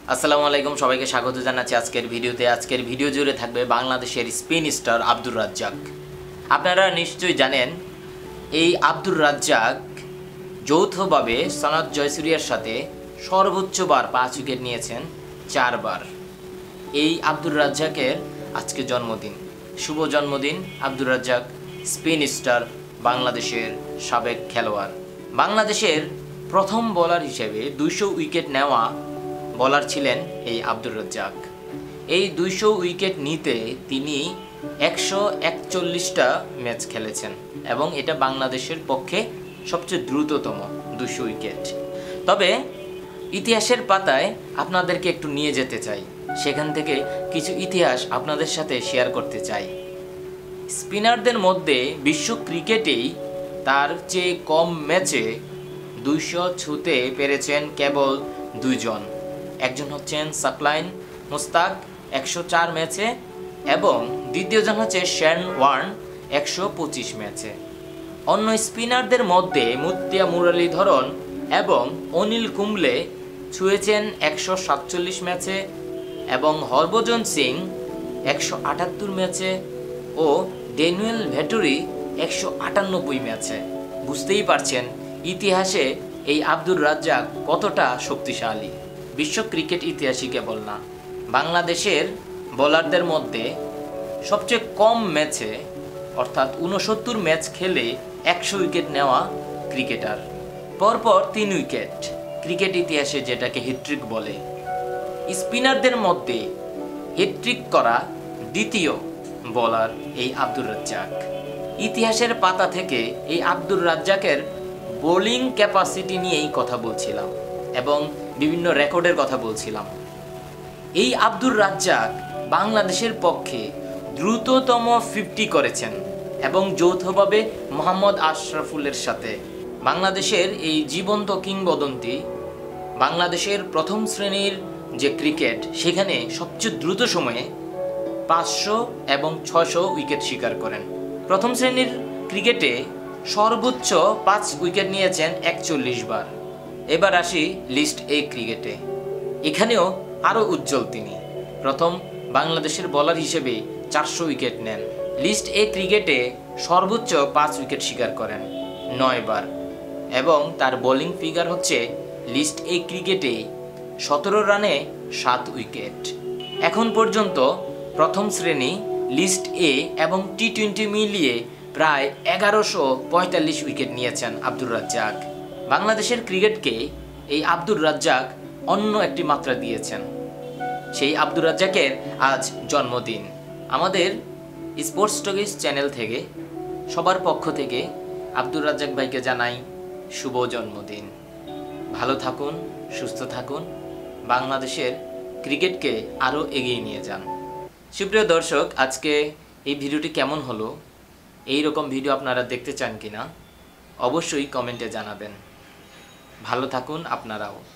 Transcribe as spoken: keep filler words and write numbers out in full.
আসসালামু আলাইকুম, সবাইকে স্বাগত জানাচ্ছি আজকের ভিডিওতে। আজকের ভিডিও জুড়ে থাকবে বাংলাদেশের স্পিন স্টার আব্দুর রাজ্জাক। আপনারা নিশ্চয়ই জানেন এই আব্দুর রাজ্জাক যৌথভাবে সনাত জয়সুরিয়ার সাথে সর্বোচ্চবার পাঁচ উইকেট নিয়েছেন চারবার। এই আব্দুর রাজ্জাকের আজকে জন্মদিন। শুভ জন্মদিন আব্দুর রাজ্জাক, স্পিন স্টার, বাংলাদেশের সাবেক খেলোয়াড়। বাংলাদেশের প্রথম বোলার হিসেবে দুইশো উইকেট নেওয়া বোলার ছিলেন এই আব্দুর রাজ্জাক। এই দুইশো উইকেট নিতে তিনি একশো একচল্লিশটা ম্যাচ খেলেছেন এবং এটা বাংলাদেশের পক্ষে সবচেয়ে দ্রুততম দুইশো উইকেট। তবে ইতিহাসের পাতায় আপনাদেরকে একটু নিয়ে যেতে চাই, সেখান থেকে কিছু ইতিহাস আপনাদের সাথে শেয়ার করতে চাই। স্পিনারদের মধ্যে বিশ্ব ক্রিকেটেই তার চেয়ে কম ম্যাচে দুইশো ছুঁতে পেরেছেন কেবল দুইজন। একজন হচ্ছেন সাকলাইন মুস্তাক একশো চার ম্যাচে এবং দ্বিতীয়জন হচ্ছে শেন ওয়ার্ন একশো পঁচিশ ম্যাচে। অন্য স্পিনারদের মধ্যে মুত্তিয়া মুরলীধরন এবং অনিল কুম্বলে ছুঁয়েছেন একশো সাতচল্লিশ ম্যাচে এবং হরভজন সিং একশো আটাত্তর ম্যাচে ও ড্যানিয়েল ভেটরি একশো আটানব্বই ম্যাচে। বুঝতেই পারছেন ইতিহাসে এই আব্দুর রাজ্জাক কতটা শক্তিশালী। বিশ্ব ক্রিকেট ইতিহাসই কেবল না, বাংলাদেশের বোলারদের মধ্যে সবচেয়ে কম ম্যাচে অর্থাৎ ঊনসত্তর ম্যাচ খেলে একশো উইকেট নেওয়া ক্রিকেটার। পরপর তিন উইকেট, ক্রিকেট ইতিহাসে যেটাকে হ্যাট্রিক বলে। স্পিনারদের মধ্যে হ্যাট্রিক করা দ্বিতীয় বোলার এই আব্দুর রাজ্জাক। ইতিহাসের পাতা থেকে এই আব্দুর রাজ্জাকের বোলিং ক্যাপাসিটি নিয়েই কথা বলছিলাম এবং বিভিন্ন রেকর্ডের কথা বলছিলাম। এই আব্দুর রাজ্জাক বাংলাদেশের পক্ষে দ্রুততম ফিফটি করেছেন এবং যৌথভাবে মোহাম্মদ আশরাফুলের সাথে। বাংলাদেশের এই জীবন্ত কিংবদন্তি বাংলাদেশের প্রথম শ্রেণীর যে ক্রিকেট, সেখানে সবচেয়ে দ্রুত সময়ে পাঁচশো এবং ছশো উইকেট শিকার করেন। প্রথম শ্রেণীর ক্রিকেটে সর্বোচ্চ পাঁচ উইকেট নিয়েছেন একচল্লিশ বার। এবার আসি লিস্ট এ ক্রিকেটে। এখানেও আরও উজ্জ্বল তিনি। প্রথম বাংলাদেশের বোলার হিসেবে চারশো উইকেট নেন। লিস্ট এ ক্রিকেটে সর্বোচ্চ পাঁচ উইকেট শিকার করেন নয় বার এবং তার বোলিং ফিগার হচ্ছে লিস্ট এ ক্রিকেটে সতেরো রানে সাত উইকেট। এখন পর্যন্ত প্রথম শ্রেণী, লিস্ট এ এবং টি টোয়েন্টি মিলিয়ে প্রায় এগারোশো পঁয়তাল্লিশ উইকেট নিয়েছেন আব্দুর রাজ্জাক। বাংলাদেশের ক্রিকেটকে এই আব্দুর রাজ্জাক অন্য একটি মাত্রা দিয়েছেন। সেই আব্দুর রাজ্জাকের আজ জন্মদিন। আমাদের স্পোর্টস টকিজ চ্যানেল থেকে সবার পক্ষ থেকে আব্দুর রাজ্জাক ভাইকে জানাই শুভ জন্মদিন। ভালো থাকুন, সুস্থ থাকুন, বাংলাদেশের ক্রিকেটকে আরও এগিয়ে নিয়ে যান। সুপ্রিয় দর্শক, আজকে এই ভিডিওটি কেমন হলো, এই রকম ভিডিও আপনারা দেখতে চান কিনা অবশ্যই কমেন্টে জানাবেন। ভালো থাকুন আপনারাও।